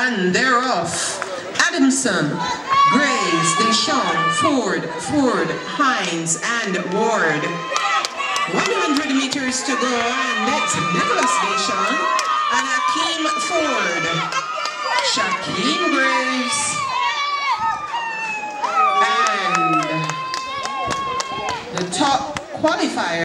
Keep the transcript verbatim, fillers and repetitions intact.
and thereof. Adamson, Graves, Deschamps, Ford, Ford, Hines, and Ward. one hundred meters to go, and it's Nicholas Deschamps and Hakeem Ford. Shaquem Graves and the top qualifier.